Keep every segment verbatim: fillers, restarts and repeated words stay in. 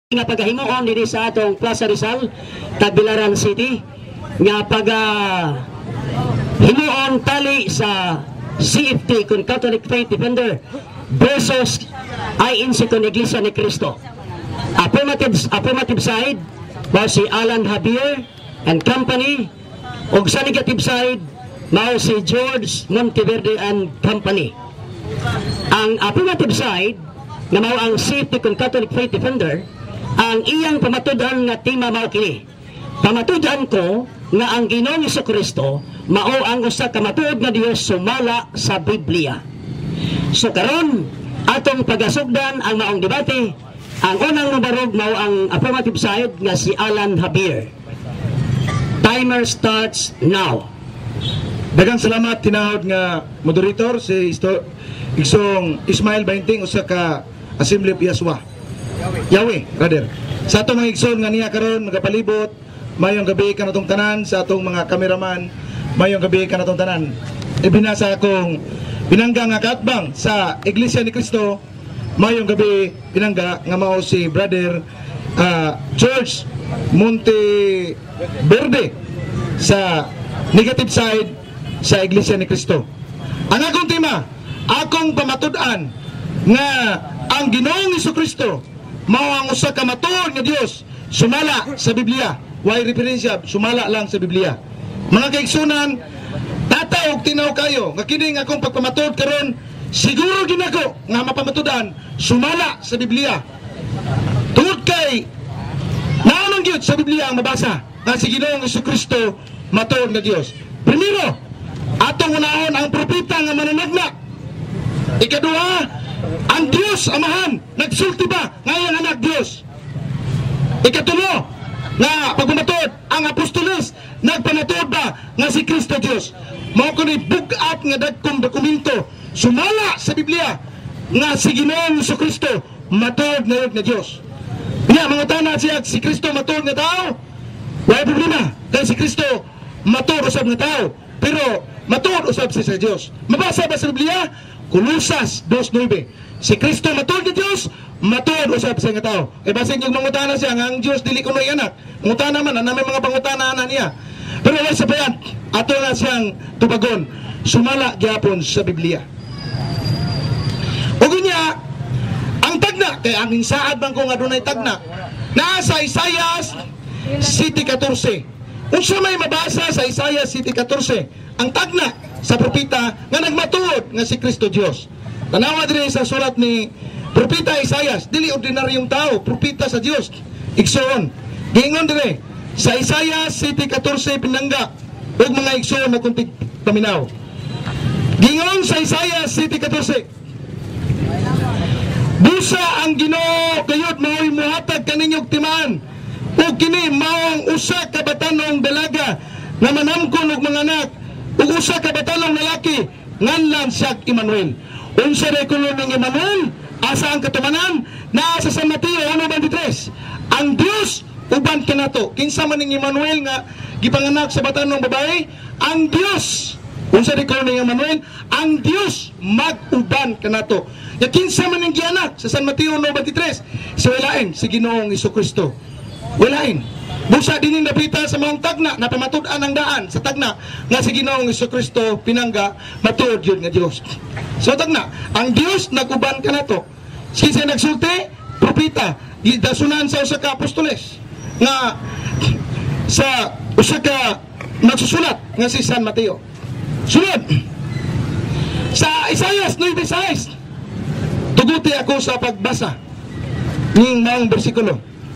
nga pagahimuon diri sa atong Plaza Rizal, Tagbilaran City, nga paga himuon tali sa C F T kun Catholic Faith Defender versus I N C kun Iglesia ni Cristo. Affirmative, affirmative side mao si Alan Javier and Company, ug sa negative side mao si George Monteverde and Company. Ang affirmative side nga mao ang C F T kun Catholic Faith Defender, ang iyang pamatudan nga tema mao kini. Pamatudan ko nga ang Ginoong Jesucristo mao ang usa ka matuod nga Dios sumala sa Biblia. So karon atong pagasugdan ang maong debate. Ang unang nabarog mao ang affirmative side nga si Alan Javier. Timer starts now. Daghang salamat tinahod nga moderator si Isto, Igsong Ismail Bainting usa ka Assembly of Yahweh. Yahweh, brother. Sa atong mga igsoon nga niya karon magapalibot, mayong gabi ka natong tanan, sa atong mga kameraman, mayong gabi ka natong tanan. Ibinasa akong binangga nga kaatbang sa Iglesia ni Cristo, mayong gabi binangga nga mao si brother uh, George Monteverde sa negative side sa Iglesia ni Cristo. Ang akong tema, akong pamatud-an nga ang Ginoong Jesucristo mao ang usa ka matuod nga Dios sumala sa Biblia. Why referensya? Sumala lang sa Biblia. Mga kaigsunan, tataw og tinaw kayo nga kini nga akong pagpamatud karon siguro ginako nga mapamatudan sumala sa Biblia. Tungod kay naman gyud sa Biblia ang mabasa nga si Ginoong Jesucristo matuod nga Dios. Primero, atong unahon ang propeta nga mananagna. Ikaduha, ang Diyos Amahan nagsulti ba ngayon anak Diyos. Ikatulo, nga pagpamatod ang apostoles nagpamatod ba nga si Kristo Diyos. Mao kuno bugat nga dagkong dokumento sumala sa Biblia nga si Ginoong Jesucristo matod na nga Diyos. Nga mangutana siya si Kristo matod nga tao. Wala problema kay si Kristo matod usab nga tao, pero matod usab siya sa Diyos. Mabasa ba sa Biblia? Kolosas two nine. Si Kristo matod nga Dios, matod usab sa nga tao. E basin yung mangutana siya nga ang Dios dili kunoy anak. Mangutana man na may mga pangutana na niya. Pero wala sa bayan, ato na siyang tubagon. Sumala gyapon sa Biblia. Ug niya ang tagna kay ang saad bang ko nga dunay tagna. Nasa Isaias City fourteen. Unsa may mabasa sa Isaias City fourteen, ang tagna sa propeta nga nagmatuod nga si Kristo Dios. Tanawa diri sa sulat ni propeta Isaias, dili ordinaryong tao, propeta sa Dios. Igsoon, giingon diri sa Isaias City fourteen pinangga ug mga igsoon na kuntig paminaw. Giingon sa Isaias City fourteen, busa ang Ginoo kayod mao'y muhatag kaninyong timaan, ug kini maong usa ka batanong dalaga nga manamkon og mga anak, ug usa ka batanong lalaki nganlan siya Emmanuel. Unsa ray kuno ning Emmanuel? Asa ang katumanan? Naa sa San Mateo one twenty-three. Ang Dios uban kanato. Kinsa man ning Emmanuel nga gipanganak sa batanong babae? Ang Dios. Unsa ray kuno ning Emmanuel? Ang Dios mag-uban kanato. Ya kinsa man ning gianak sa San Mateo one twenty-three? So walain si Ginoong Jesucristo. Walain. Busa din nabita sa mga tagna na pamatud-an ang daan sa tagna nga si Ginoong Jesucristo pinangga matuod yun nga Dios. So tagna, ang Dios naguban ka na to. Sinsa nagsulti, propeta, gidasunan sa usa ka apostoles nga sa usa ka nagsusulat nga si San Mateo. Sunod sa Isaias nine six. Tuguti ako sa pagbasa ning maong bersikulo.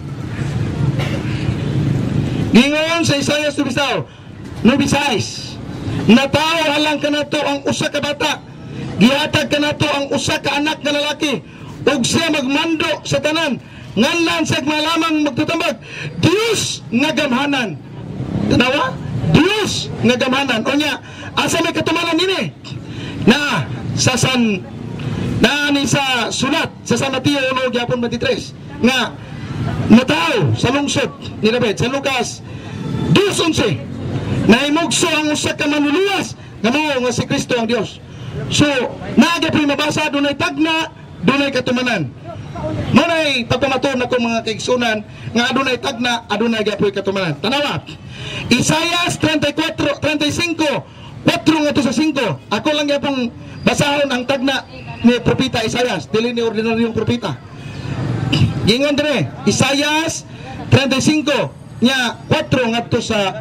Gingon sa Isaias nine six, natawo halang kanato ang usa ka bata, gihatag kanato ang usa ka anak nga lalaki, ug siya magmando sa tanan, nganlan sa malamang magtutambag, Dios nga gamhanan. Tanawa? Dios nga gamhanan. O niya, asa may katumanan nini? Na sa San na ni sa sulat sa San Mateo one twenty-three nga natao sa lungsod ni David sa Lucas two eleven naimugso ang usa ka manluluwas nga mao nga si Kristo ang Dios. So naagay mabasa dunay tagna, dunay katumanan. Manay pagpamatud na ko mga kaigsunan nga adunay tagna, adunay gapoy katumanan. Tanawa. Isaias thirty-four, thirty-five, four nga to sa five. Ako lang yapong basahon ang tagna ni propeta Isaias, dili ni ordinaryong propeta. Gingon dire, Isaias thirty-five nya four nga to sa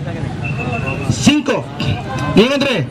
five. Gingon dire.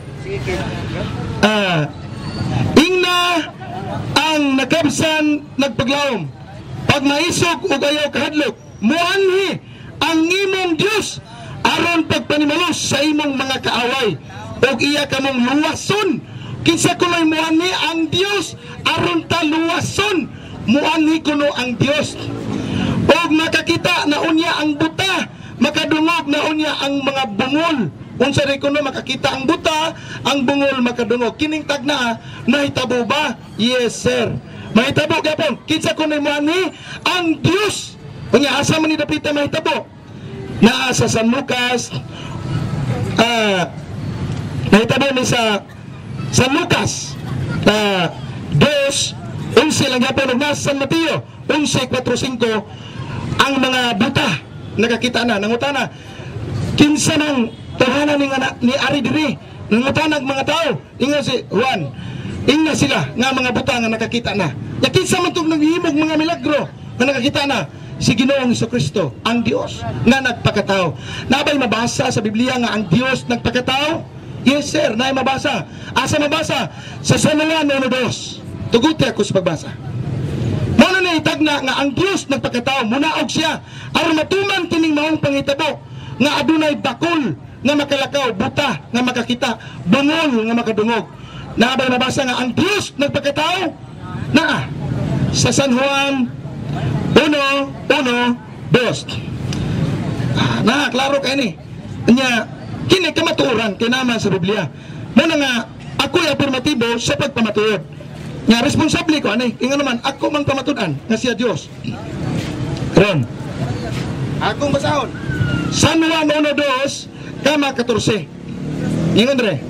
Ah, ingna ang nakabsan nagpaglawom, pag maisog ug ayaw kahadlok, muanhi ang imong Dios aron pagpanimalos sa imong mga kaaway, ug iya kamong luwason. Kinsa kunoy muanhi ang Dios aron ta luwason, muanhi kuno ang Dios. Og makakita na unya ang buta, makadungog na unya ang mga bungol. Unsa ray kuno makakita ang buta, ang bungol makadungog. Kining tagna nahitabo ba? Yes sir. Mahitabo gapon. Kinsa kuno muanhi ang Dios. Unya asa man ni dapita mahitabo? Naa sa San Lucas. Ah, nahitabo ni sa San Lucas. Ah, dos, unse lang gapon ug nasa San Mateo, unse four five. Ang mga buta nakakita na, nangutana. Kinsa nang tahanan ni, ni Ari diri, nangutanag mga tao, ingon si Juan, ingna sila nga mga buta nga nakakita na. Ya kinsa man tong naghihimog mga milagro nga nakakita na, si Ginoong Jesucristo, ang Dios nga nagpakatao. Nabay mabasa sa Biblia nga ang Dios nagpakatao? Yes sir, naay mabasa. Asa mabasa? Sa San Juan one two. Tuguti ako sa pagbasa. Muna na itagna nga ang Dios nagpakatao, munaog siya aron matuman kining maong pangitabo nga adunay bakol nga makalakaw, buta nga makakita, bungol nga makadungog. Nabay mabasa nga ang Dios nagpakatao na sa San Juan one one two. Ah, na klaro kay ni. Nya kini kamatuoran kay naman sa Biblia. Muna nga ako ay afirmatibo sa pagpamatuod. Nga responsable ko ani, ingon naman ako mang pamatud-an nga siya Dios. Ron. Akong basahon. San Juan one two kama fourteen. Ingon dire.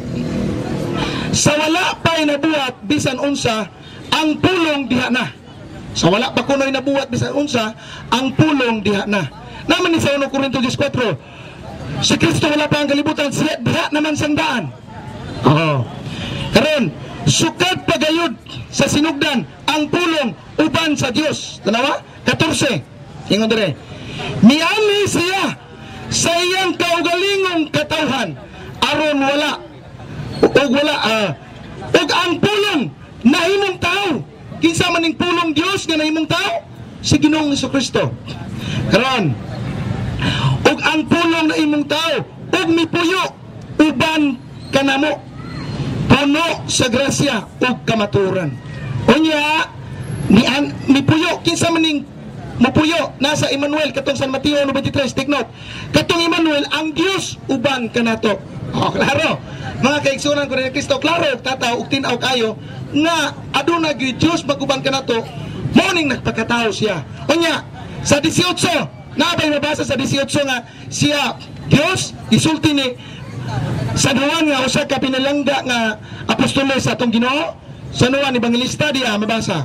Sa wala pa nabuhat bisan unsa ang pulong diha na. Sa wala pa kunoy nabuhat bisan unsa ang pulong diha na. Naman ni sa one Corintios four. Si Kristo wala pa ang kalibutan, siya diha naman sang daan. Oo. Karon, sukat pagayod sa sinugdan ang pulong uban sa Dios. Tanawa? fourteen. Ingon dire. Miami siya sa iyang kaugalingong katawhan aron wala ug wala uh, ug ang pulong nahimong tao. Kinsa man ning pulong Dios nga nahimong tao? Si Ginoong Jesucristo. Karon, ug ang pulong nahimong tao ug mipuyo uban kanamo, puno sa grasya ug kamaturan. Unya ni an mipuyo kinsa man ning mapuyo nasa Emmanuel katong San Mateo one twenty-three. Take note. Katong Emmanuel ang Dios uban kanato. Oh, klaro. Mga kaigsunan ko ni Kristo, klaro tataw ug tin-aw kayo nga aduna gyud Dios maguban kanato. Mao ning nagpakatao siya. Unya sa eighteen, nabay mabasa sa eighteen nga siya Dios isulti ni San Juan nga usa ka pinalangga nga apostoles sa atong Ginoo. San Juan Evangelista diya mabasa.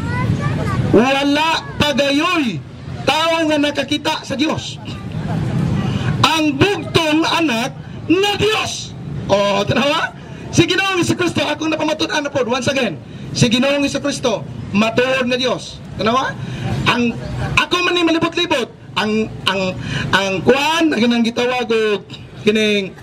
Wala pagayoy tao nga nakakita sa Dios. Ang bugtong anak nga Dios. O, tanawa? Si Ginoong Jesucristo akong napamatud-an na pod once again. Si Ginoong Jesucristo matuod nga Dios. Tanawa? Ang ako man ni malibot-libot ang ang ang kuan ang gitawag og kining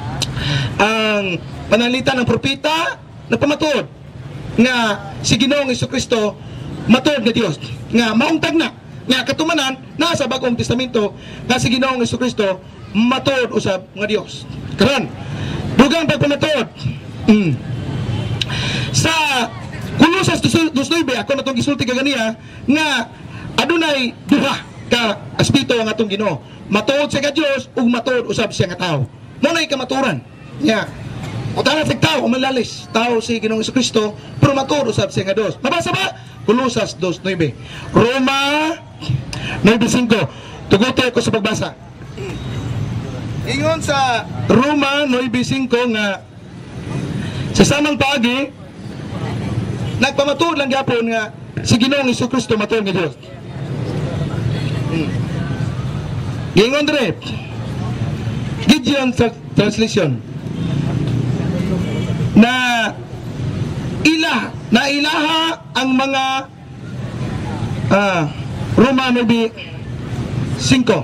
ang panalita ng propeta na pamatud nga si Ginoong Jesucristo matuod nga Dios nga maong tagna nga katumanan nasa Bagong Testamento nga si Ginoong Jesucristo matuod usab nga Dios. Karon dugang pagpamatuod mm. sa Kolosas two nine ako natong gisulti kaganiya nga adunay duha ka aspeto ang atong Ginoo. Matuod siya ka Dios ug matuod usab siya nga tao. Mo nay kamaturan. Nya utana sa tao umalalis tao si Ginoong Jesucristo pero matuod usab siya nga Dios. Mabasa ba? Kolosas two nine. Roma nine five. Tugutoy ko sa pagbasa. Ingon sa Roma nine five nga sa samang paagi nagpamatuod lang gyapon nga si Ginoong Jesucristo matuod nga Dios. Hmm. Gingon dire Gideon tra- translation na ila na ilaha ang mga ah, Roma maybe five.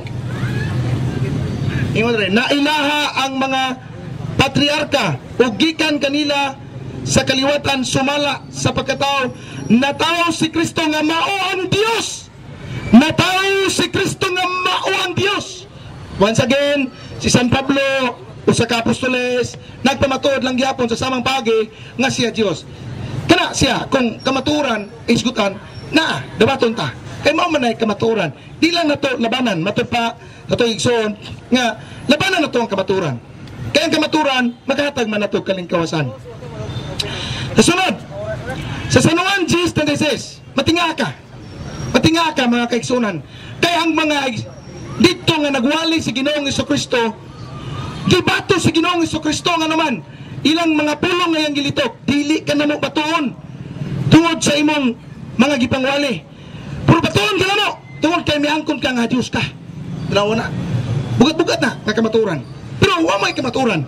Ingon dire na ilaha ang mga patriarka ug gikan kanila sa kaliwatan sumala sa pagkatao na tao si Kristo nga mao ang Dios. Na tao si Kristo nga mao ang Dios. Once again, si San Pablo usa ka apostoles nagpamatuod lang gyapon sa samang pagi nga siya Dios. Kana siya kung kamaturan isgutan na dabaton ta. Kay mao man ay kamaturan. Di lang nato labanan matud pa nato igsoon nga labanan nato ang kamaturan. Kaya ang kamaturan makahatag man nato kalingkawasan. Kasunod sa San Juan ten twenty-six, matinga ka. Matinga ka mga kaigsunan. Kaya ang mga dito nga nagwali si Ginoong Jesucristo, gibato si Ginoong Jesucristo nga naman ilang mga pulong ngayang gilitok, dili ka na mo batuon tungod sa imong mga gipangwali. Puro batuon ka na mo tungod kay miangkon ka nga Diyos ka. Dalawa na. Bugat-bugat na nga kamaturan. Pero wa may kamaturan.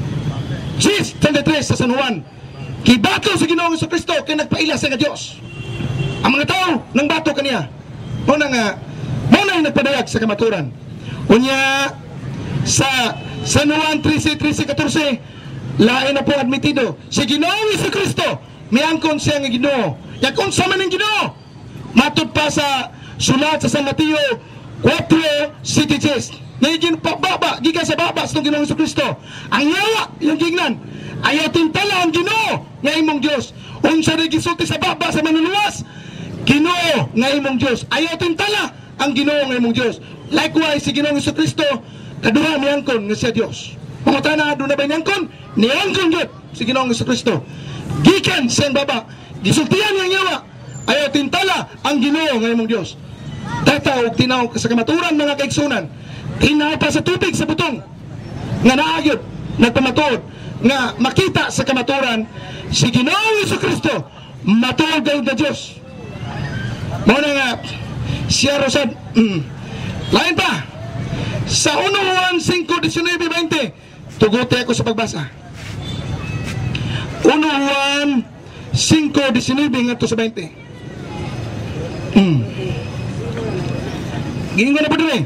ten twenty-three sa San Juan, gibato si Ginoong Jesucristo kay nagpaila sa nga Dios. Ang mga tao nang bato kaniya. Mo na nga mo na yung nagpadayag sa kamaturan. Unya sa San Juan thirteen fourteen, lain na po admitido si Ginoong Jesucristo miangkon siya nga Ginoo. Ya kung sa man ang Ginoo matud pa sa sulat sa San Mateo four sixty-six. Nagiging pababa, giga sa babas ng Ginoong Jesucristo. Ang yawa, yung gignan, ayaw tintala ang Ginoo nga imong Diyos. Unsa na gisulti sa baba sa manuluwas, Ginoo nga imong Diyos. Ayaw tintala ang Ginoo nga imong Diyos. Likewise, si Ginoong Jesucristo, kaduha miyangkon nga siya Diyos. Pangutana, doon na ba niyangkon? Niyangkon yun si Ginoong Jesucristo. Gikan siyang baba, gisultihan niyang yawa, ayaw tintala ang Ginoo nga imong Diyos. Tatawag, tinawag sa kamaturan mga kaigsunan, tinaw pa sa tubig sa butong nga naagyod nagpamatuod nga makita sa kamaturan si Ginoong Jesucristo matuod daw na Diyos. Mao na nga siya rosad mm, lain pa sa First Juan five nineteen twenty. Tuguti ako sa pagbasa. First Juan five nineteen ngadto sa twenty. mm. Gingon na po din eh,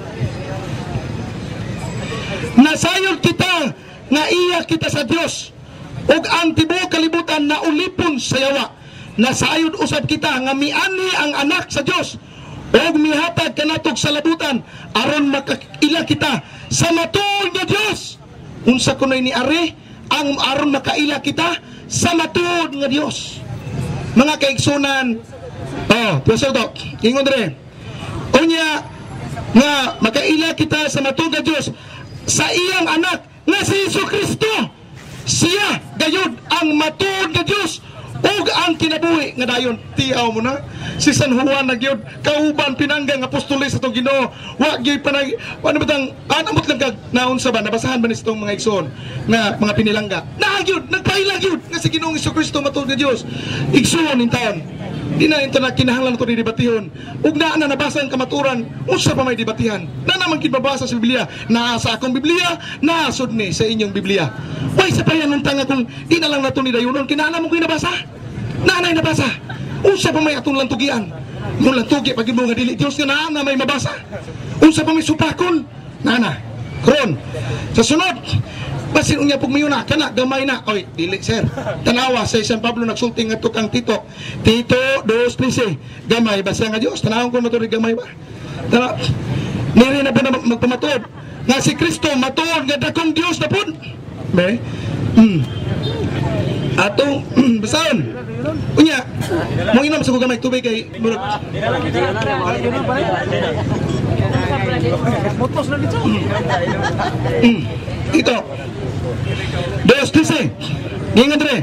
nasayod kita nga iya kita sa Dios ug ang tibuok kalibutan na ulipon sa yawa. Nasayod usab kita nga miani ang anak sa Dios ug mihatag kanatog sa labutan aron makaila kita sa matuod nga Dios. Unsa kunoy ni are ang aron makaila kita sa matuod nga Dios. Mga kaigsunan, oh, pastor to, ingon dire. Unya nga makaila kita sa matuod nga Dios sa iyang anak nga si Jesucristo. Siya gayud ang matuod nga Dios ug ang kinabuhi nga dayon. Tiaw mo na si San Juan nagyud kauban pinanggang apostoles sa tong Ginoo. Wa gyud panay ano batang anamot lang kag naon sa ba nabasahan ba ni itong mga igsoon nga mga pinilangga. Nagyud nagpaila gyud nga si Ginoong Jesucristo matuod nga Dios. Igsoon in taon. Di na ito na kinahanglan ito ni debatihon. Ug naa na nabasa ang kamaturan, unsa pa may debatihan? Na naman kinabasa sa Biblia. Naa sa akong Biblia, naasod ni sa inyong Biblia. Way sa payan ng tanga kung di na lang nato ni dayunon, kinahanglan mo kinabasa? Nanay nabasa. Unsa pa may atong lantugian? Yung lantugi pag mo nga dili Dios nga naa na may mabasa. Unsa pa may supakon? Nana. Kron. Sa sunod, basin unya pug mayuna kana gamay na. Oy, dili sir. Tanawa sa San Pablo nagsulti nga tukang Tito. Tito dos trece. Gamay basa nga Dios. Tanawon ko matuod gamay ba? Tana. Niri na ba na magpamatuod nga si Kristo matuod nga dakong Dios na pud. Be. Hmm. Atong basaon. Unya, mo inom sa gamay tubig kay murag. Motos na dito. Hmm. Ito. Dos trece. Gingan dire.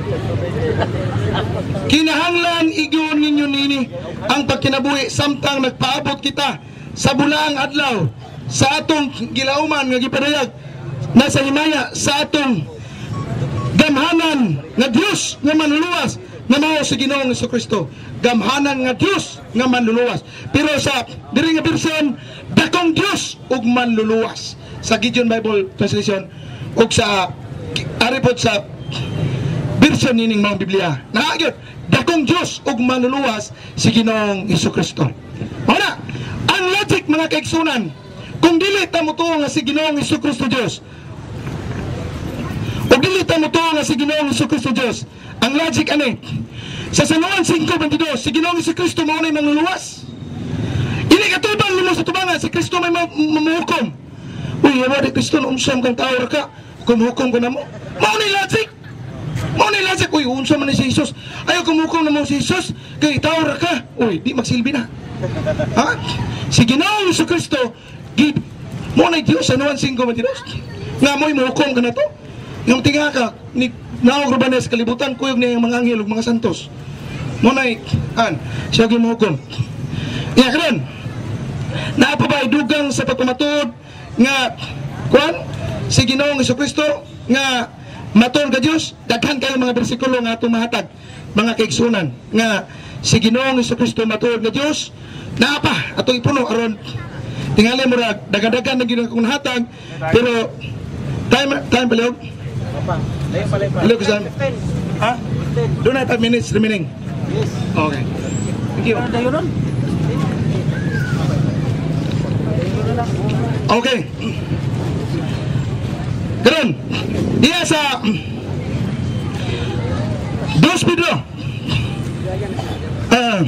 Kinahanglan igyon ninyo nini ang pagkinabuhi samtang nagpaabot kita sa bulaang adlaw sa atong gilauman nga gipadayag nasa himaya sa atong gamhanan nga Dios nga manluwas nga mao si Ginoong Jesucristo. gamhanan nga Dios nga manluluwas. Pero sa diri nga version, dakong Dios ug manluluwas. Sa Gideon Bible Translation ug sa aripod sa version nining mga Biblia. Naagyo, dakong Dios ug manluluwas si Ginoong Hesukristo. Wala, ang logic mga kaigsunan, kung dili ta mo tuo nga si Ginoong Hesukristo Dios, ug dili ta mo tuo nga si Ginoong Hesukristo Dios, ang logic ani, sa Sanuan five twenty-two, si Ginoong Hesukristo mao nay manluluwas. Dili katubang nimo sa tubangan si Kristo may mamuhukom. Uy, yawa di Kristo no unsam kang tao ra ka, kumuhukom ko namo. Mao nay logic. Mao nay logic, uy unsa man ni si Jesus? Ayo kumuhukom namo si Jesus, kay tao ra ka. Uy, di magsilbi na. Ha? Si Ginoong Hesukristo, gid mo nay Dios sa Sanuan five twenty-two. Nga mo'y mahukom ka na to. Yung tinga ka ni naog rubanes kalibutan kuyog niya yung mga anghel ug mga santos. Mo nay an siya gyud mahukom. Ya karon. Naa pa ba dugang sa pagpamatud nga kuan si Ginoong Hesukristo nga matud ka Dios? Daghan kayo mga bersikulo nga atong mahatag mga kaigsunan nga si Ginoong Hesukristo matud nga Dios. Naa pa atong ipuno aron tingali mo ra dagan-dagan na gyud akong hatag pero time time paliog. Paliog sa ha? Do na five minutes remaining. Yes. Okay. Thank you. Okay. Karon, diya sa Dos Pedro. Ah.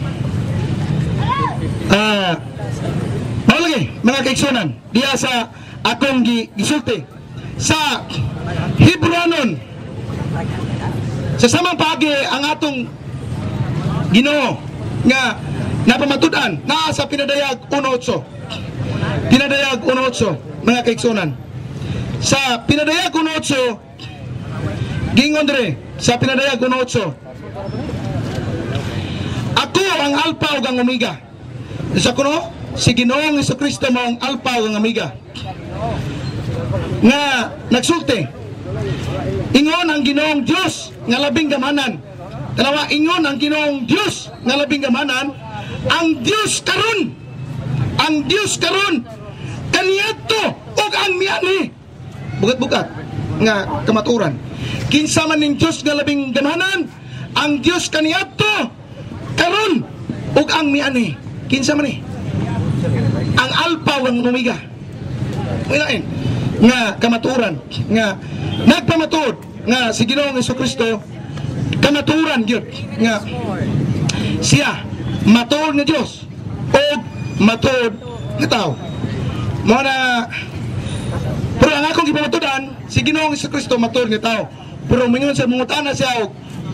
Ah. Malagi mga kaigsunan, diya sa akong gisulti sa Hebrewanon. Sa samang paagi ang atong Ginoo nga napamatud-an naa sa pinadayag one eight. Pinadayag one eight mga kaigsunan. Sa pinadayag one eight gingon dire sa pinadayag one eight, ako ang Alpha ug ang Omega. Sa kuno si Ginoong Hesukristo mao ang Alpha ug ang Omega. Nga nagsulti ingon ang Ginoong Dios nga labing gamanan. Dalawa, ingon ang Ginoong Dios nga labing gamanan, ang Dios karon, ang Dios karon kaniadto ug ang miani. Bugat-bugat nga kamaturan. Kinsa man ning Dios nga labing gamanan, ang Dios kaniadto karon ug ang miani. Kinsa man ni? Ang Alpha ug ang Omega. Ilain nga kamaturan nga nagpamatud nga si Ginoong Hesukristo kamaturan gyud nga siya matud nga Dios o matud nga tao. Mo na pero ang akong gipamatudan si Ginoong Hesukristo matud nga tao. Pero mingon sa mungutana siya og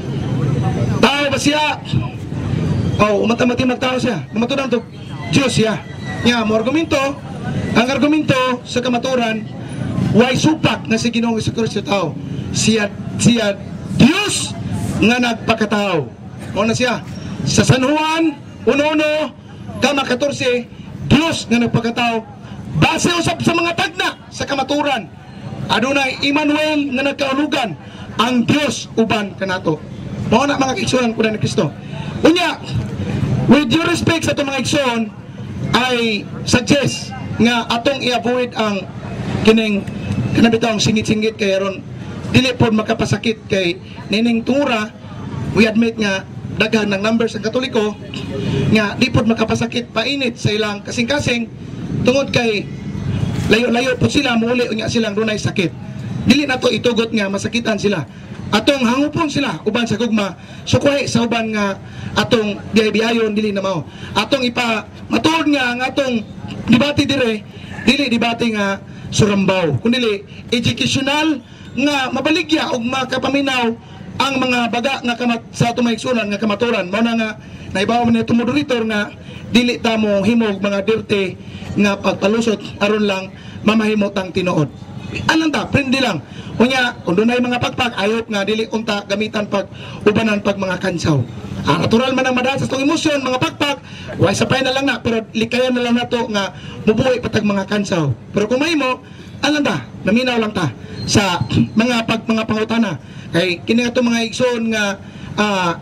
tao ba siya? Oh, umatamati magtao siya. Kamatudan to Dios siya. Nga mo argumento, ang argumento sa kamaturan way supak na si Ginoong Hesukristo tao. Siya siya Dios nga nagpakatao. O na siya sa San Juan one one kama fourteen, Dios nga nagpakatao base usab sa mga tagna sa kamaturan. Adunay Emmanuel nga nagkaulugan ang Dios uban kanato. Mao na mga igsoon kuno ni Kristo. Unya, with due respect sa itong mga igsoon, I suggest nga atong i-avoid ang kining kanabitang singit-singit kay aron dili pod makapasakit kay nining tura. We admit nga daghan ng numbers ang Katoliko nga di pod makapasakit painit sa ilang kasing-kasing tungod kay layo-layo po sila muli unya silang dunay sakit. Dili nato itugot nga masakitan sila. Atong hangupon sila uban sa gugma sukuhi sa uban nga atong biyayon dili na mao. Atong ipa matuod nga ang atong debate dire dili debate nga surambaw kundi educational nga mabaligya og makapaminaw ang mga baga nga kamat sa atong maigsunan nga kamaturan. Mao na nga naibaw man itong moderator nga dili ta mo himog mga dirty nga pagpalusot aron lang mamahimot ang tinuod. Anan ta, prindi lang. Unya, kung dunay mga pagpag ayop nga dili unta gamitan pag ubanan pag mga kansaw. Ah, natural man ang madasas tong emosyon mga pagpag, way sapay na lang na pero likayan na lang nato nga mubuhi patag mga kansaw. Pero kung mahimo, anan ta, naminaw lang ta sa mga pag mga pangutana. Kay kini ato mga igsoon nga ah,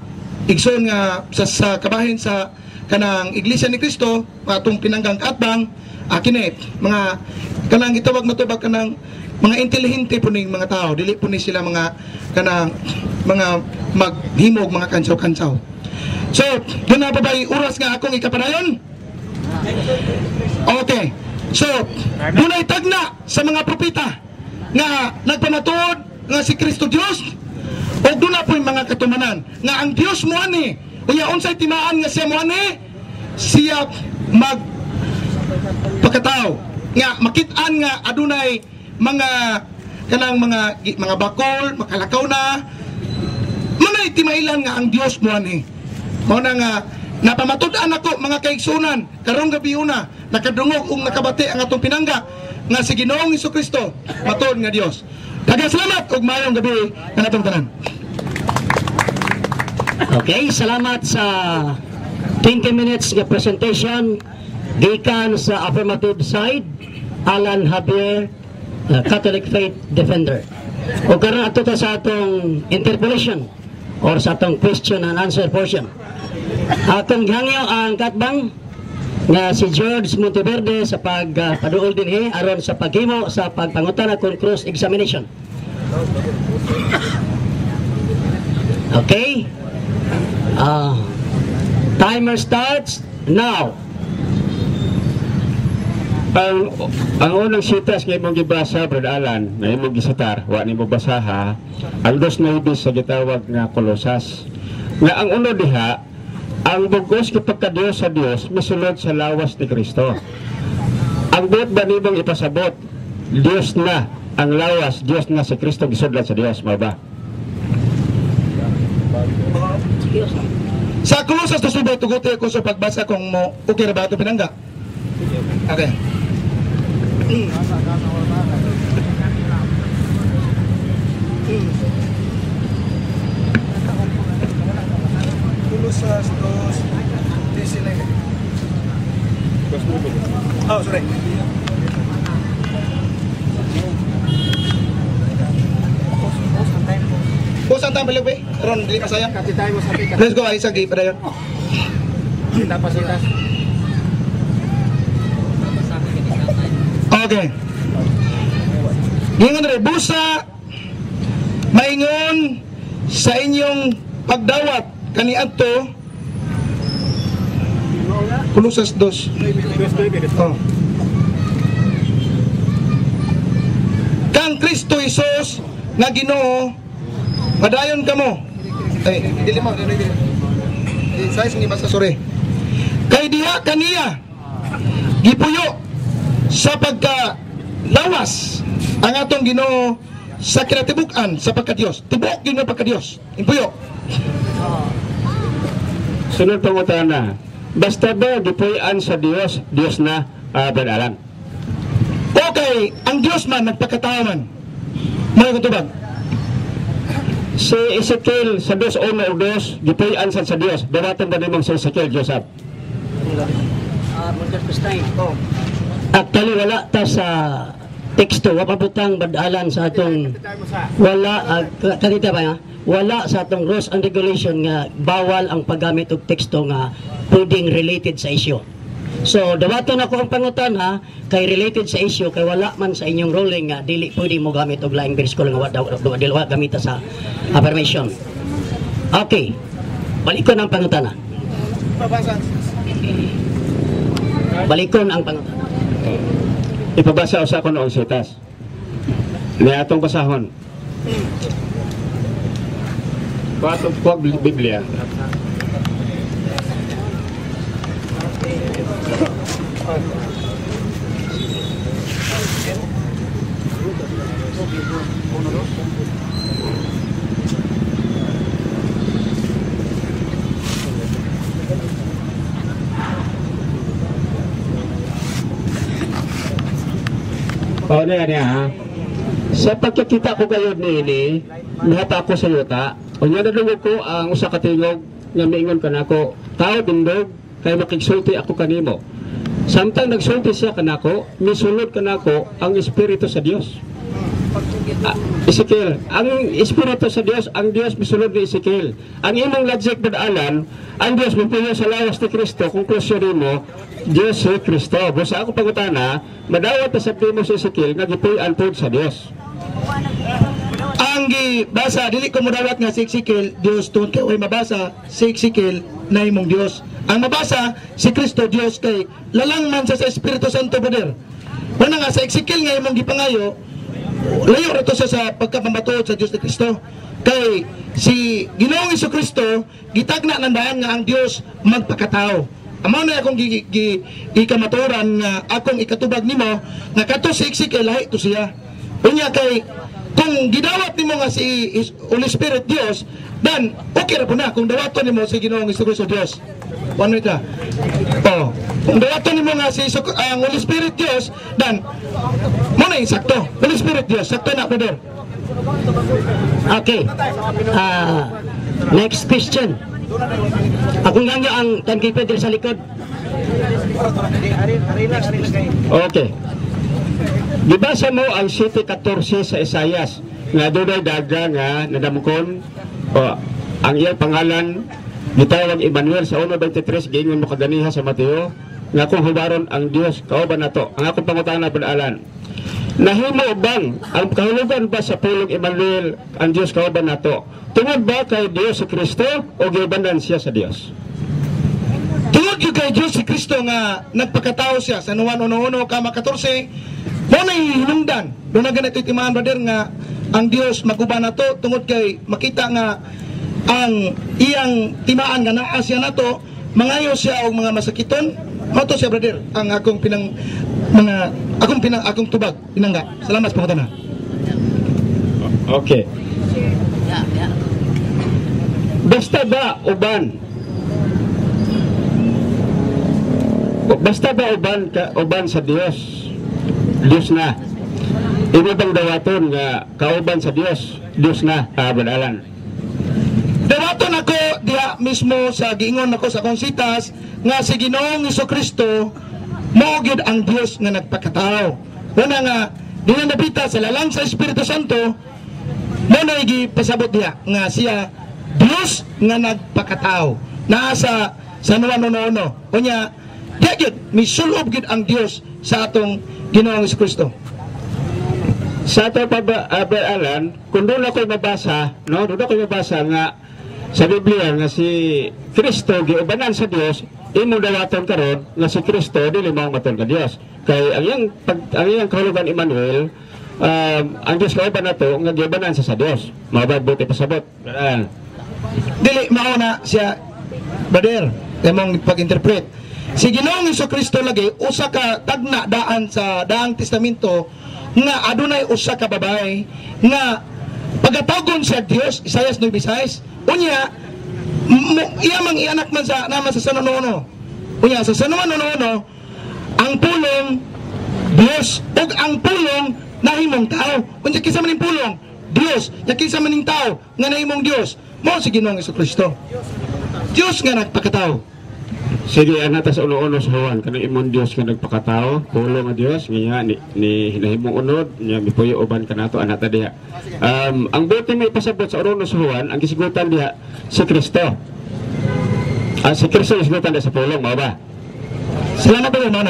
igsoon nga sa, sa kabahin sa kanang Iglesia ni Cristo atong pinanggang kaatbang akin eh mga kanang gitawag matubag kanang mga intelihente po ning mga tao, dili po ni sila mga kanang mga maghimog mga kansaw-kansaw. So doon na ba oras nga akong ikapanayon? Okay, so doon ay tagna sa mga propeta nga nagpamatuod nga si Kristo Dios, o doon na po yung mga katumanan nga ang Dios mo ani unya unsay timaan nga siya mo ani siya mag pagkatao nga makit-an nga adunay mga kanang mga mga bakol makalakaw na manay timailan nga ang Dios mo ani mao na nga napamatud-an ako mga kaigsunan karong gabi una nakadungog ug nakabati ang atong pinangga nga si Ginoong Hesukristo matud nga Dios. Daghang salamat ug maayong gabi kanatong tanan. Okay, salamat sa twenty minutes nga presentation gikan sa affirmative side Alan Javier, uh, Catholic Faith Defender. O karon ato ta sa atong interpolation or sa atong question and answer portion. Atong gihangyo ang katbang nga si George Monteverde sa pagpaduol uh, dinhi aron sa paghimo sa pagpangutana kon cross examination. Okay? Uh, timer starts now. Ang, ang unang sitas nga imong gibasa, Brad Alan, na imong gisitar, wa nimo basaha, ang dos na ibis sa gitawag nga Kolosas. Nga ang uno diha, ang bugos kay pagkadiyos sa Dios misulod sa lawas ni Kristo. Ang buot ba nimong ipasabot, Dios na ang lawas, Dios na si Kristo gisudlan sa Dios, mao ba? Sa Kolosas to subay tuguti ako sa pagbasa kung mo okay ra ba ito pinangga? Okay. Kolosas dos diecinueve. Oh, sorry. Bos ang tayo balik ba? Ron, dili ka sayang. Let's go, ay sagi para yun. Okay. Gingon rin, busa maingon sa inyong pagdawat kaniadto Kolosas dos. Oh. Kang Kristo Hesus nga Ginoo padayon kamo. Ay, dili mo, dili dili. Di saya sing basa sore. Kay diha kaniya gipuyo sa pagka lawas ang atong Ginoo sa kinatibuk-an sa pagka-Dios. Tibok gyud nga pagka-Dios. Impuyo. Sunod pangutana, basta ba gipuy-an sa Dios, Dios na uh, Brad Alan? Okay, ang Dios man nagpakatao man. Mao gutubag. Si Ezekiel sa dos uno o dos, gipuy-an sa sa Dios. Dawaton ba nimong si Ezekiel, Joseph? Oh. Actually wala ta sa teksto wa pabutang badalan sa atong wala uh, kanita ba ya? Wala sa atong rules and regulation nga bawal ang paggamit og teksto nga pwedeng related sa issue. So dawaton ako ang pangutan ha kay related sa issue kay wala man sa inyong ruling nga dili pwede mo gamit og laing bersikulo nga wala dili wa gamita sa affirmation. Okay. Balikon ang pangutana. Balikon ang pangutana. Ipabasa usa ko noong sitas. Ni atong basahon. Patong kuwag Biblia. O na yan ha. Sa pagkakita ko kayo nini, nahata ako sa yuta. O nga nadungog ko ang usa ka tingog nga miingon ka nako, tao dindog kay makigsulti ako kanimo. Samtang nagsulti siya kanako, misulod kanako ang espiritu sa Dios. Ah, Ezekiel, ang Espiritu sa Dios, ang Dios misulod ni Ezekiel. Ang imong logic padaalan, ang Dios mipuyo sa lawas ni Kristo, konklusyon mo, Dios si Kristo. Busa ako pangutana, madawat na sabdi mo si Ezekiel nga gipuy-an pod sa Dios. Ang gibasa dili ko modawat nga si Ezekiel Dios tungod kay way mabasa si Ezekiel na imong Dios. Ang mabasa si Kristo Dios kay lalang man sa, sa Espiritu Santo brother. Wala nga sa Ezekiel nga imong gipangayo, layo rito siya sa pagkapamatuod sa Dios ni Kristo. Kay si Ginoong Jesucristo gitagna nandahan nga ang Dios magpakatao. Amo na akong gi, gi, ikamaturan nga akong ikatubag nimo nga kadto si Ezekiel lahi to siya. Unya kay kung gidawat nimo nga si Holy Spirit Dios, dan okay ra po na kung dawaton nimo si Ginoong Jesucristo Dios. Ano ita? Oh, kung dawaton nimo nga si ang uh, Holy Spirit Dios, dan mo na sakto. Holy Spirit Dios, sakto na brother. Okay. Ah, next question. Ako nga nga ang timekeeper dito sa likod. Okay. Gibasa mo ang seven fourteen sa Isaias nga dunay daga nga nadamkon o ang iyang pangalan gitawag Emmanuel sa one twenty-three giingon mo kaganiha sa Mateo nga kung hubaron ang Dios kauban nato. Ang akong pangutana padaalan, nahimo bang ang kahulugan ba sa pulong Emmanuel ang Dios kauban nato? Tungod ba kay Dios si Kristo o gibanan siya sa Dios? Tungod yung kay Diyos si Kristo nga nagpakatao siya sa Juan one one kama fourteen, mo na hinungdan. Doon na ganito itimahan brother nga ang Diyos maguba na to tungod kay makita nga ang iyang timaan nga naa siya na to, mangayo siya og mga masakiton. Mato siya brother ang akong pinang mga akong pinang akong tubag pinangga. Salamat po na. Okay. Basta ba uban? Basta ba uban ka uban sa Dios? Dios na. Imo bang dawaton nga kauban sa Dios? Dios na, abadalan. Dawaton ako diha mismo sa giingon ako sa konsitas nga si Ginoong Jesucristo mo gyud ang Dios nga nagpakatao. Una nga dinha napita sa lalang sa Espiritu Santo mo na gipasabot diha nga siya Dios nga nagpakatao. Naa sa San Juan one one. Unya diha gyud misulob gyud ang Dios sa atong Ginoong Jesucristo. Sa ato pag-abalan, kung doon ako'y mabasa, no, doon ako'y mabasa nga sa Biblia nga si Kristo giubanan sa Dios, imo dawaton karon nga si Kristo dili mao maton ka Dios. Kay ang iyang pag ang iyang kahulugan Emmanuel, um, ang Dios kauban nato nga giubanan sa sa Dios. Mababuti pasabot. Uh, Dili mao na siya brother, imong pag-interpret. Si Ginoong Jesucristo lagi usa ka tagna daan sa Daang Testamento nga adunay usa ka babae nga pagatagon siya Dios, Isaias nine Bisayas. Unya iya mang ianak man sa naman sa San Juan. Unya sa San Juan ang pulong Dios ug ang pulong nahimong tao. Unya kinsa man ning pulong? Dios. Ya kinsa man ning tao nga nahimong Dios? Mao si Ginoong Jesucristo. Dios nga nagpakatao. Sige, anata sa uno-uno sa Juan, kanang imong Dios nga nagpakatao, pulo nga Dios, nga ni, ni hinahimong unod, nga mipuyo uban kanato anata diha. Um, ang buti may pasabot sa uno-uno sa Juan, ang kisigutan diha si Kristo. Ah, si Kristo kisigutan diha sa pulong, mao ba? Salamat po mana.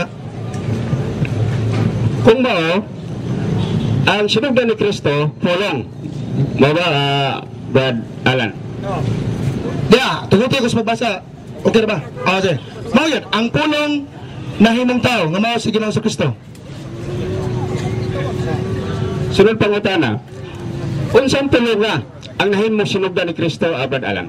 Kung mao, ang sinugdan ni Kristo, pulong. Mao ba, uh, Brad Alan? Diya, tuguti ko sa magbasa. Okay na ba? Ah, okay. Mao yun, ang pulong nahimong tao nga mao si Ginoong Jesucristo. Sunod pangutana, unsang pulong nga ang nahimong sinugdan ni Kristo, Brad Alan?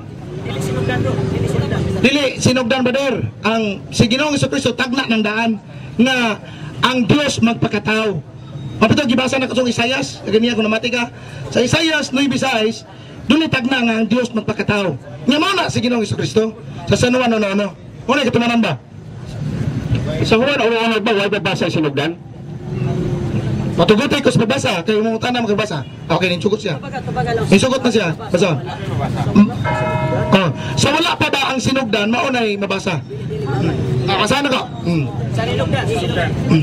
Dili sinugdan brother, ang si Ginoong Jesucristo tagna ng daan nga ang Dios magpakatao. Mapito gibasa na katong Isaias, ganiya kung namati ka. Sa Isaias nine Bisayas, doon tagna nga ang Dios magpakatao. Nga mao na si Ginoong Jesucristo. Sa San Juan ano ano. Una katumanan ba? Sa Juan ano ba wala babasa sinugdan? Matugutoy ko sa babasa, kay mo tanang magbasa. Okay, ninsugot siya. Ninsugot na siya. Basa. Mm. Oh, so wala pa ba ang sinugdan, maunay mabasa? Ah, kasana ka? Mm. Sa sinugdan, sinugdan. Mm.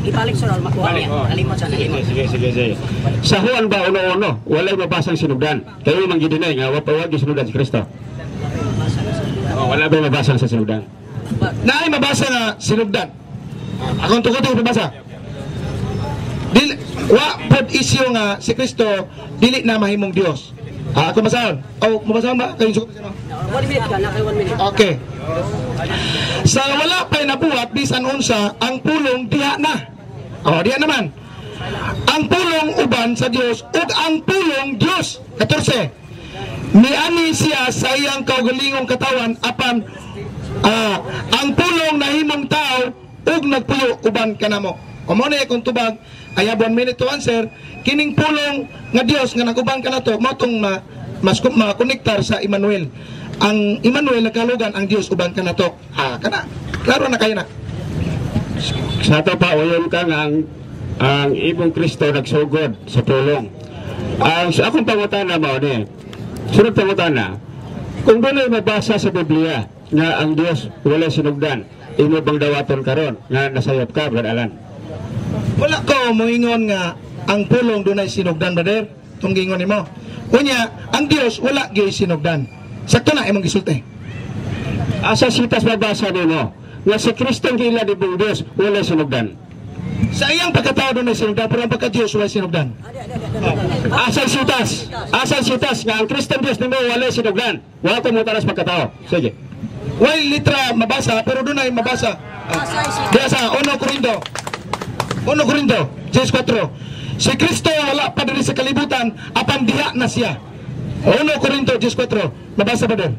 ibalik sir, makuha Balik, niya. oh. Alimot sa Sige, nalimot. sige, sige, sige. Sa Juan ba uno-uno, walay mabasang sinugdan. Kayo mang gidinay nga wapawag yung sinugdan si Kristo. Oh, wala ba mabasang sa sinugdan? Naay mabasa nga sinugdan. Akong tukod ko mabasa. Dili wa pod isyu nga si Kristo dili na mahimong Dios. Ah, ako masahon. Oh, mabasahon ba? Kayo sugot sino? One minute ka, na kay one minute. Okay. Sa wala pa'y nabuhat, bisan unsa, ang pulong diha na. O, diha naman. Ang pulong uban sa Dios, ug ang pulong Dios. fourteen. Niani siya sa iyang kaugalingong katawan, apan ah, ang pulong nahimong tao, ug nagpuyo uban kanamo. O mo na kung tubag, I have one minute to answer. Kining pulong nga Dios nga naguban ka na to, mo tong ma, mas makonektar sa Emmanuel. Ang Emmanuel nagkalugan ang Dios uban ka na to. Ah, kana. Klaro na kayo na. Sa ato pa, uyon ka nga ang, ang ibong Kristo nagsugod sa pulong. Ang sa akong pangutana mo ni, sunod pangutana, kung doon ay mabasa sa Biblia nga ang Dios wala sinugdan, imo bang dawaton karon nga nasayop ka, Brad Alan? Wala ko moingon nga ang pulong dunay sinugdan, brother. Tunggingon nimo. Unya, ang Dios wala gyud sinugdan. Sakto na imong gisulti. Asa sitas mabasa nimo nga si Kristo ang gila ni Dios wala sinugdan? Sa iyang pagkatao dunay sinugdan, pero ang pagka-Dios wala sinugdan. Asa sitas? Asa sitas nga ang Kristo Dios nimo wala sinugdan? Wala ko mo taras pagkatao. Sige. While litra mabasa, pero dunay mabasa. Diya sa Uno Corinto. Uno Corinto, four. Si Kristo wala pa diri sa kalibutan, apan diha na siya. Uno Corinto, four. Nabasa ba doon?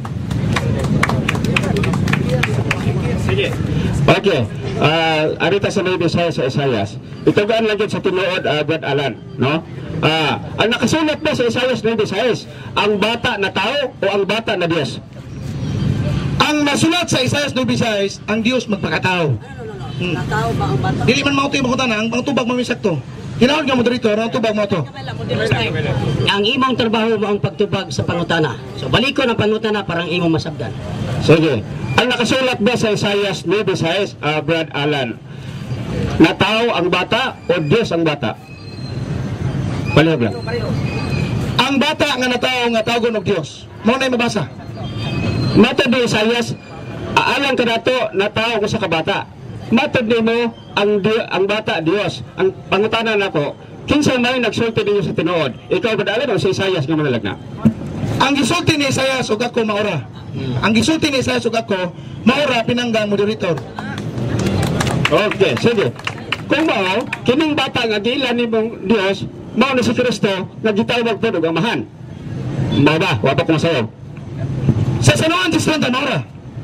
Sige. Okay. Uh, arita sa may Bisaya sa Isayas. Itugaan lang yun sa tinuod, uh, Brad Alan. No? Uh, ang nakasulat ba sa Isayas na Bisayas, ang bata na tao o ang bata na Diyos? Ang nasulat sa Isayas na Bisayas, ang Dios magpakatao. Hmm. Natao ba ang bata? Dili man mao to imong ang ang tubag mo misakto. Tinawag nga mo dito, ang tubag mo to. Ang imong trabaho mo ang pagtubag sa pangutana. So balik ko ng pangutana parang imong masabdan. Sige. Ang nakasulat ba sa Isayas ni Bisayas, uh, Brad Alan, na tao ang bata o Diyos ang bata? Palihog lang. Ang bata nga natao nga tawgon og Dios. Mao na mabasa. Matod ni Isayas, aalang ka na to na tao ko sa kabata. Matod ni mo ang, ang bata Dios. Ang pangutanan nako, kinsa may nagsulti ninyo sa tinuod? Ikaw ba alam o si Isayas nga manalagna? Ang gisulti ni Isayas ug ako maura. Ang gisulti ni Isayas ug ako maura pinanggang moderator. Okay, sige. Kung mao, kining bata nga gila ni mong Dios, mao na si Kristo nga gitawag pod og amahan. Mao ba? Wa pa kung sayo. Sa sanuan si Santa Maura.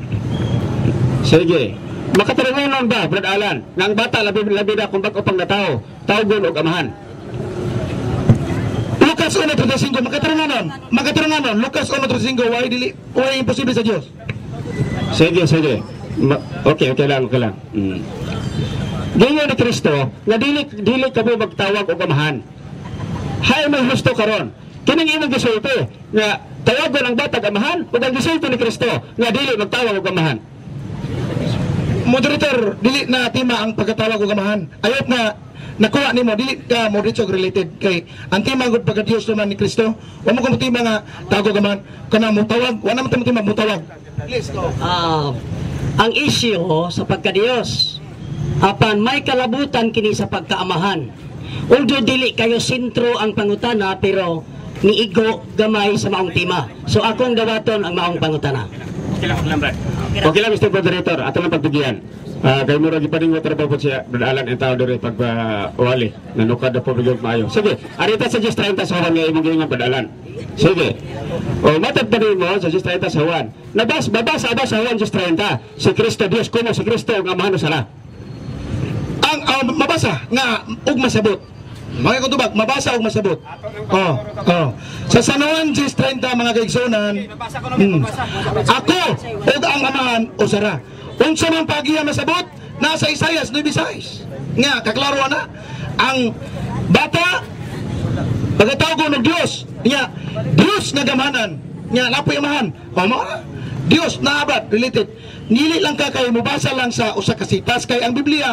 Sige. Makatarunganon ba, Brad Alan, nga ang bata labi labi na kung bag upang na tao, tawgon og amahan? Lucas one thirty-five makatarunganon. Makatarunganon Lucas one thirty-five why dili why imposible sa Dios. Sige, sige. Ma okay, okay lang, okay lang. Mm. Ganyan ni Kristo, nga dili dili kami magtawag og amahan. Hay may gusto karon. Kining imong gisulti nga tawagon ang bata amahan ug ang gisulti ni Kristo nga dili magtawag og amahan. Moderator, dili na tima ang pagkatawag og amahan. Ayot na nakuha nimo dili ka moderator related kay ang tima gud pagka Dios naman ni Kristo. Wa mo ko tima nga tawag og amahan kana mo tawag, wa na mo tima mo tawag. Please go. Ah, ang issue sa pagka-Dios, apan may kalabutan kini sa pagkaamahan. Although dili kayo sentro ang pangutana, pero niigo gamay sa maong tema. So akong dawaton ang maong pangutana. Okay lang, okay lang, Brad. Okay lang, Mister Moderator. Ato lang pagbigyan. Uh, kay mura gipaning water pa po siya, Brad Alan, ang tao diri pagpawali. Uh, Nanukad na po bigyan maayo. Sige, arita sa Diyos thirty sa Juan nga imong gingan, Brad Alan. Sige. O, matag pa rin mo sa Diyos thirty sa Juan. Nabas, babasa ba sa Juan Diyos thirty? Si Kristo Dios, kuno si Kristo, ang amahan sala. Ang uh, mabasa nga ug masabot. Mga kutubag, mabasa ug masabot. Oh, oh. Sa Sanuan Diyos thirty mga kaigsunan, hmm, ako ug ang amahan usara. Unsa man pagiya masabot nasa Isayas nine six. Nga kaklaro na ang bata pagkatawag ng Dios. Nya Dios nga gamanan. Nya lapoy amahan. O mo Dios na abad related. Nili lang ka kay mubasa lang sa usa ka sitas kay ang Biblia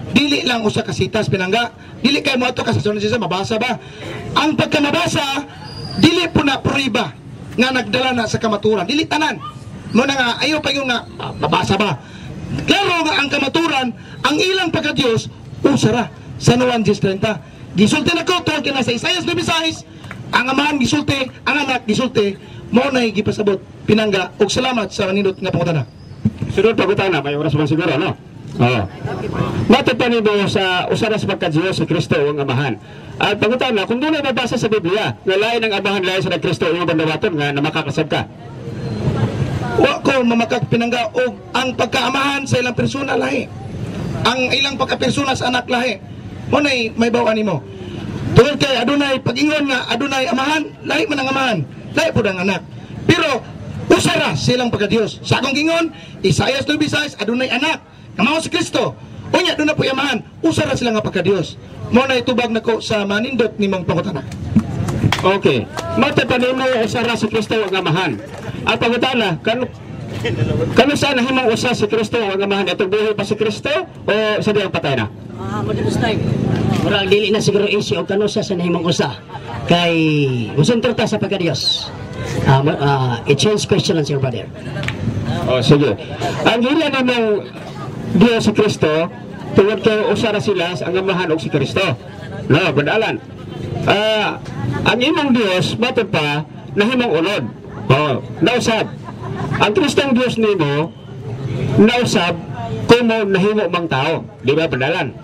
dili lang usa ka sitas pinangga, dili kay mo ato ka sa sunod siya mabasa ba. Ang pagkamabasa dili po na pruiba nga nagdala na sa kamaturan, dili tanan mo na nga ayo pa yung nga ah, mabasa ba. Klaro nga ang kamaturan, ang ilang pagka-Dios usara sa Juan ten thirty. Gisulti na ko tungkol kina sa Isaias nine sais, ang amahan gisulti, ang anak gisulti, mo na gipasabot pinangga og salamat sa manindot nga pangutana. Sunod pagutana, may oras man siguro, no? Oo. Matapani mo sa usara sa pagka-Diyos si Kristo ang amahan. At pagutana, kung doon ay mabasa sa Biblia, na lain ang amahan, lain sa Kristo ang bandawaton nga na makakasab ka. Wa ko mamakak pinangga og ang pagkaamahan sa ilang persona lahi. Ang ilang pagkapersona sa anak lahi. Mo nay may bawaan nimo. Tungod kay adunay pag-ingon nga adunay amahan, lahi man ang amahan, lahi pud ang anak. Pero usara silang pagka-Dios. Sa akong gingon, Isaias nine sais adunay anak, nga mao si Kristo. Unya aduna po amahan, usara sila nga pagka-Dios. Mo nay tubag nako sa manindot nimong pangutana. Okay. Matapani mo usara si Kristo ang amahan. At pagutana, kan kano saan nahimong usa si Kristo ang amahan? Itong buhay pa si Kristo o sa diyang patay na? Ah, modus time. Murag dili na siguro issue o kano sa nahimong usa. Kay musuntor ta sa pagka-Dios. Ah, uh, uh, i-change question lang sir brother. O sige. Ang hila namang Diyos si Kristo, tungod kay usara sila ang amahan o si Kristo. No, badalan. Ah, ang imong Diyos matod pa nahimong unod. Oh, nausab. Ang Kristong Diyos nimo nausab kung mo nahimo mang tao, di ba badalan?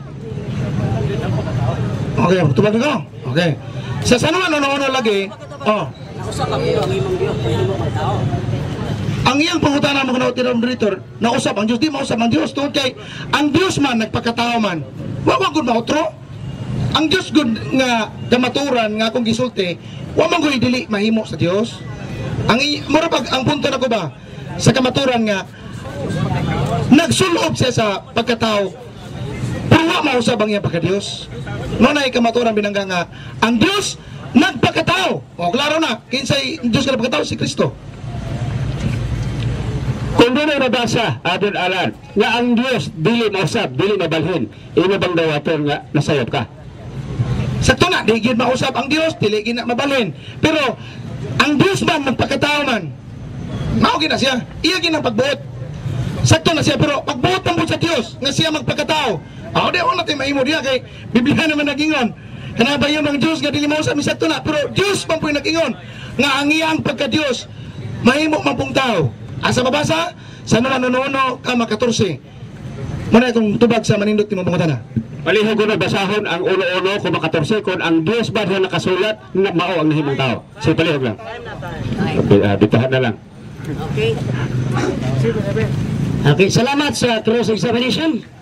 Okay, tubag ko. Okay. Sa sanuan ano-ano lagi, oh. Ang iyang pangutana mo kuno tinom director, nausap ang Dios, di mausap ang Dios tungod kay ang Dios man nagpakatao man. Wa man gud mautro. Ang Dios gud nga gamaturan nga kung gisulti, wa man gud dili mahimo sa Dios. Ang mura pag ang punto nako ba sa kamaturan nga nagsulob siya sa pagkatao, pero wa mausap ang iyang pagka-Dios. No na kamaturan binangga nga ang Dios nagpakatao. O klaro na, kinsay Dios nga nagpakatao si Kristo. Kung doon ay nabasa, Adon Alan, nga ang Diyos dili mausap, dili mabalhin, ino bang dawaton nga nasayop ka? Sakto na, di gid mausap ang Dios, dili gid na mabalhin. Pero ang Dios man nagpakatao man, mao gid na siya, iya gid ang pagbuot. Sakto na siya, pero pagbuot man sa Dios nga siya magpakatao. Aw di wala tay mahimo diya kay Biblia naman nagingon. Kana ba yung ng Dios nga dili mausap mi sakto na, pero Dios man puy nagingon nga ang iyang pagka-Dios mahimo man pong tao. Asa mabasa sa nuno kama fourteen. Muna itong tubag sa manindot ni mga tana. Palihog ko na basahon ang uno-uno kung makatorse kung ang Diyos ba na nakasulat na mao ang nahimong tao. Sige, palihog lang. Okay, uh, bitahan na lang. Okay. Okay, salamat sa cross examination.